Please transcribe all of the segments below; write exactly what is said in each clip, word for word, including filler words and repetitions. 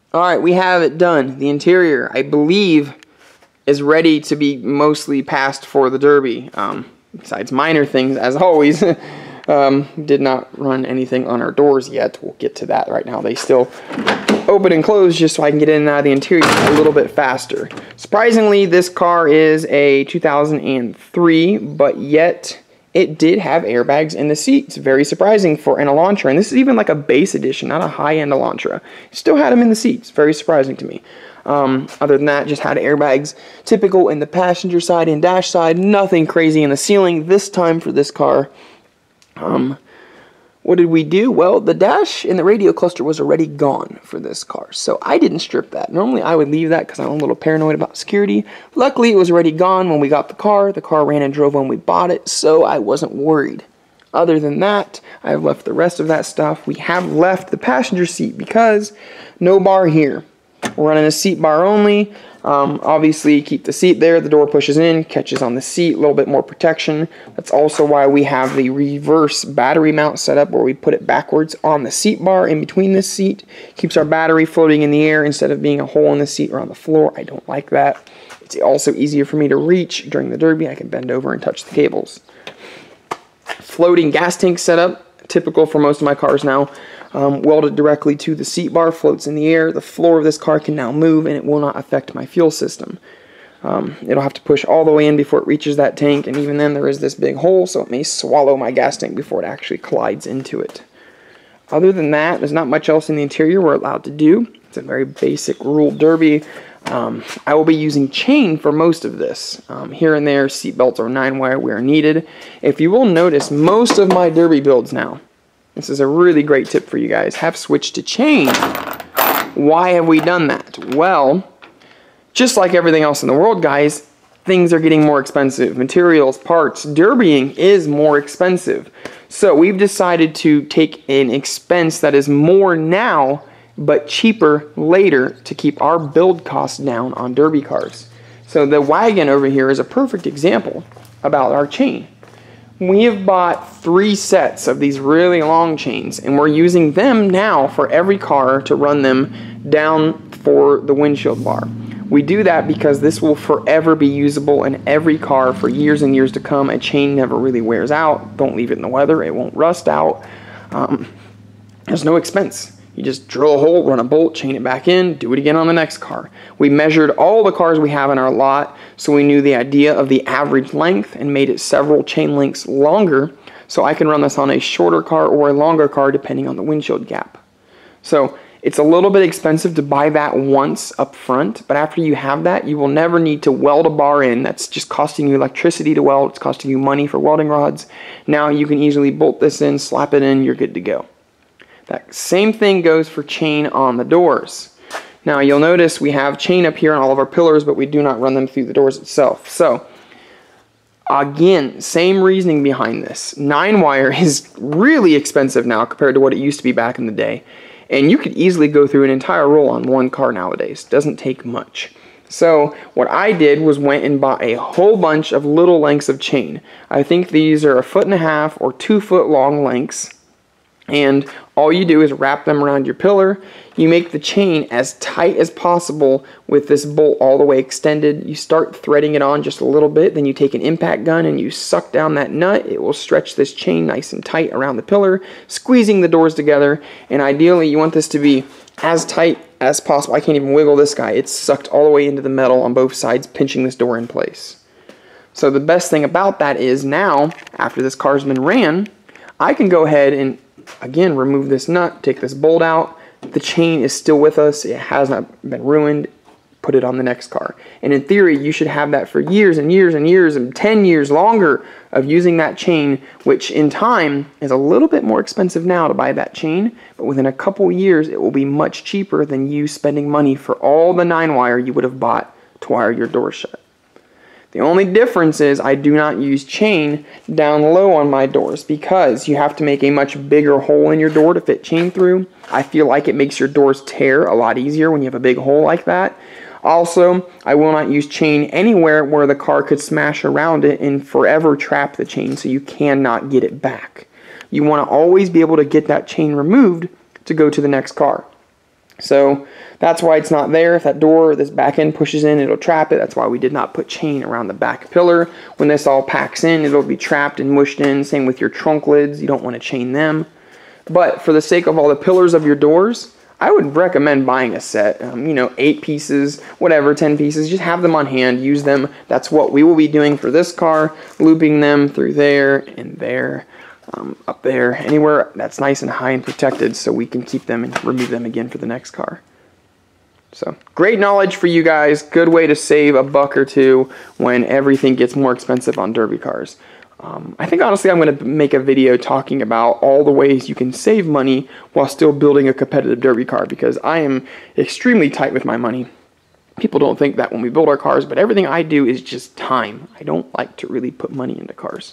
Alright, we have it done. The interior, I believe, is ready to be mostly passed for the Derby. Um, besides minor things, as always. um, did not run anything on our doors yet. We'll get to that right now. They still open and close just so I can get in and out of the interior a little bit faster. Surprisingly, this car is a two thousand three, but yet it did have airbags in the seats. Very surprising for an Elantra. And this is even like a base edition, not a high-end Elantra. Still had them in the seats. Very surprising to me. Um, other than that, just had airbags. Typical in the passenger side and dash side. Nothing crazy in the ceiling this time for this car. Um, what did we do? Well, the dash and the radio cluster was already gone for this car. So I didn't strip that. Normally I would leave that because I'm a little paranoid about security. Luckily it was already gone when we got the car. The car ran and drove when we bought it, so I wasn't worried. Other than that, I've left the rest of that stuff. We have left the passenger seat because no bar here. We're running a seat bar only. Um, obviously, keep the seat there. The door pushes in, catches on the seat, a little bit more protection. That's also why we have the reverse battery mount set up where we put it backwards on the seat bar in between this seat. Keeps our battery floating in the air instead of being a hole in the seat or on the floor. I don't like that. It's also easier for me to reach during the Derby. I can bend over and touch the cables. Floating gas tank setup, typical for most of my cars now. Um, welded directly to the seat bar, floats in the air. The floor of this car can now move and it will not affect my fuel system. Um, it'll have to push all the way in before it reaches that tank, and even then there is this big hole, so it may swallow my gas tank before it actually collides into it. Other than that, there's not much else in the interior we're allowed to do. It's a very basic rule Derby. Um, I will be using chain for most of this. Um, here and there, seat belts or nine wire where needed. If you will notice, most of my Derby builds now, this is a really great tip for you guys, have switched to chain. Why have we done that? Well, just like everything else in the world, guys, things are getting more expensive. Materials, parts, derbying is more expensive. So we've decided to take an expense that is more now, but cheaper later to keep our build costs down on Derby cars. So the wagon over here is a perfect example about our chain. We have bought three sets of these really long chains, and we're using them now for every car to run them down for the windshield bar. We do that because this will forever be usable in every car for years and years to come. A chain never really wears out. Don't leave it in the weather. It won't rust out. Um, there's no expense. You just drill a hole, run a bolt, chain it back in, do it again on the next car. We measured all the cars we have in our lot, so we knew the idea of the average length and made it several chain lengths longer, so I can run this on a shorter car or a longer car depending on the windshield gap. So it's a little bit expensive to buy that once up front, but after you have that, you will never need to weld a bar in. That's just costing you electricity to weld. It's costing you money for welding rods. Now you can easily bolt this in, slap it in, you're good to go. That same thing goes for chain on the doors. Now you'll notice we have chain up here on all of our pillars, but we do not run them through the doors itself. So again, same reasoning behind this. Nine wire is really expensive now compared to what it used to be back in the day. And you could easily go through an entire roll on one car nowadays. Doesn't take much. So what I did was went and bought a whole bunch of little lengths of chain. I think these are a foot and a half or two foot long lengths. And all you do is wrap them around your pillar. You make the chain as tight as possible with this bolt all the way extended. You start threading it on just a little bit, then you take an impact gun and you suck down that nut. It will stretch this chain nice and tight around the pillar, squeezing the doors together. And ideally, you want this to be as tight as possible. I can't even wiggle this guy. It's sucked all the way into the metal on both sides, pinching this door in place. So the best thing about that is now, after this car's been ran, I can go ahead and again, remove this nut, take this bolt out. The chain is still with us. It has not been ruined. Put it on the next car. And in theory, you should have that for years and years and years and ten years longer of using that chain, which in time is a little bit more expensive now to buy that chain, but within a couple years, it will be much cheaper than you spending money for all the nine wire you would have bought to wire your door shut. The only difference is I do not use chain down low on my doors because you have to make a much bigger hole in your door to fit chain through. I feel like it makes your doors tear a lot easier when you have a big hole like that. Also, I will not use chain anywhere where the car could smash around it and forever trap the chain so you cannot get it back. You want to always be able to get that chain removed to go to the next car. So that's why it's not there. If that door, this back end pushes in, it'll trap it. That's why we did not put chain around the back pillar. When this all packs in, it'll be trapped and mushed in. Same with your trunk lids. You don't want to chain them. But for the sake of all the pillars of your doors, I would recommend buying a set. Um, you know, eight pieces, whatever, ten pieces. Just have them on hand. Use them. That's what we will be doing for this car. Looping them through there and there. Um, up there, anywhere that's nice and high and protected, so we can keep them and remove them again for the next car. So, great knowledge for you guys. Good way to save a buck or two when everything gets more expensive on derby cars. Um, I think honestly I'm going to make a video talking about all the ways you can save money while still building a competitive derby car, because I am extremely tight with my money. People don't think that when we build our cars, but everything I do is just time. I don't like to really put money into cars.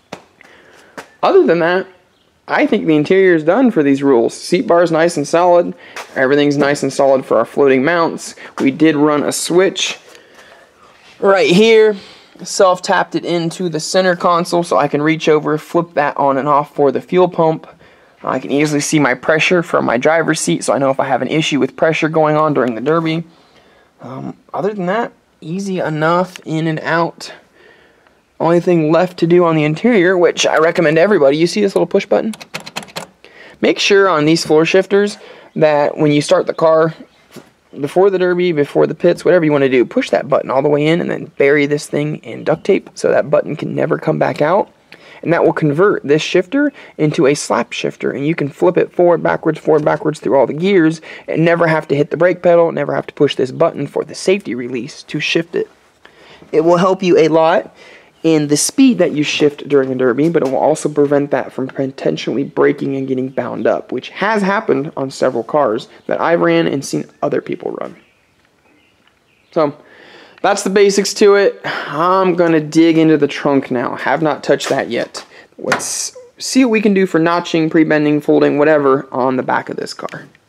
Other than that, I think the interior is done for these rules. Seat bar is nice and solid. Everything's nice and solid for our floating mounts. We did run a switch right here. Self-tapped it into the center console so I can reach over, flip that on and off for the fuel pump. I can easily see my pressure from my driver's seat, so I know if I have an issue with pressure going on during the derby. Um, other than that, easy enough, in and out. Only thing left to do on the interior, which I recommend everybody, you see this little push button? Make sure on these floor shifters that when you start the car, before the derby, before the pits, whatever you want to do, push that button all the way in and then bury this thing in duct tape so that button can never come back out. And that will convert this shifter into a slap shifter, and you can flip it forward, backwards, forward, backwards through all the gears and never have to hit the brake pedal, never have to push this button for the safety release to shift it. It will help you a lot in the speed that you shift during a derby, but it will also prevent that from potentially breaking and getting bound up, which has happened on several cars that I ran and seen other people run. So that's the basics to it. I'm gonna dig into the trunk now. Have not touched that yet. Let's see what we can do for notching, pre-bending, folding, whatever on the back of this car.